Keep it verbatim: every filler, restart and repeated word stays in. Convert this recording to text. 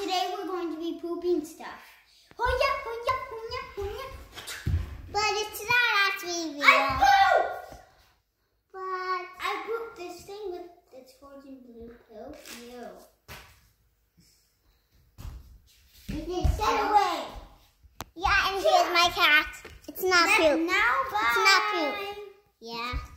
today we're going to be pooping stuff. Hoya, hoya, hoya, hoya. But it's not actually real. I pooped! But I pooped this thing with its frozen blue poo. Ew. you can get away. Yeah, and here's my cat. It's not Let- poop. Now, bye. It's not poop. Yeah.